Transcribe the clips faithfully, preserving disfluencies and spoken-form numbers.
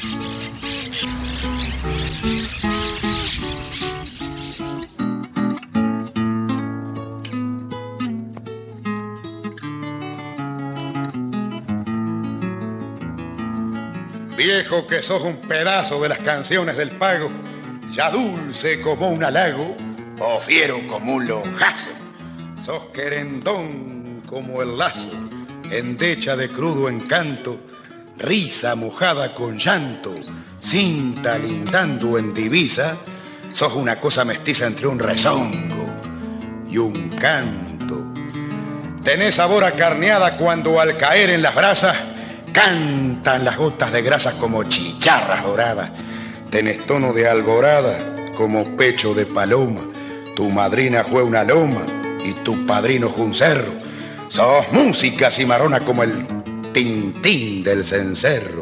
Viejo que sos un pedazo de las canciones del pago, ya dulce como un halago, o fiero como un lonjazo. Sos querendón como el lazo, endecha de crudo encanto, risa mojada con llanto, cinta lindando en divisa. Sos una cosa mestiza entre un rezongo y un canto. Tenés sabor a carneada cuando al caer en las brasas cantan las gotas de grasa como chicharras doradas. Tenés tono de alborada como pecho de paloma. Tu madrina fue una loma y tu padrino fue un cerro. Sos música cimarrona como el tintín del cencerro.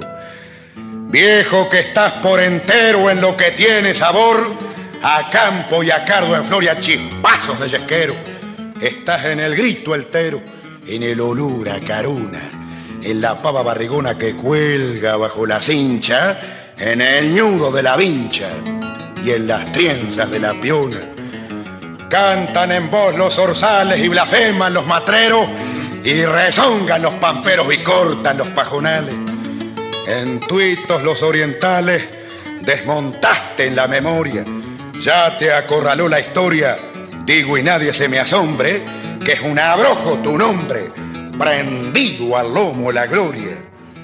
Viejo que estás por entero en lo que tiene sabor a campo y a cardo en flor y a chispazos de yesquero. Estás en el grito altero, en el olor a caruna, en la pava barrigona que cuelga bajo la cincha, en el ñudo de la vincha y en las trienzas de la piona. Cantan en voz los orzales y blasfeman los matreros y rezongan los pamperos y cortan los pajonales. En tuitos los orientales desmontaste en la memoria, ya te acorraló la historia, digo y nadie se me asombre, que es un abrojo tu nombre, prendido al lomo la gloria.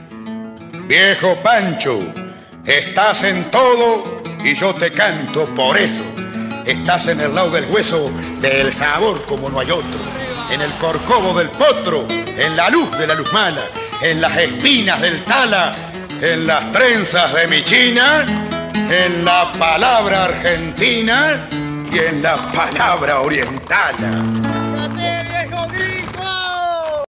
Viejo Pancho, estás en todo y yo te canto por eso. Estás en el lado del hueso del sabor como no hay otro, en el corcovo del potro, en la luz de la luz mala, en las espinas del tala, en las trenzas de mi china, en la palabra argentina y en la palabra orientala. ¡Viejo gris!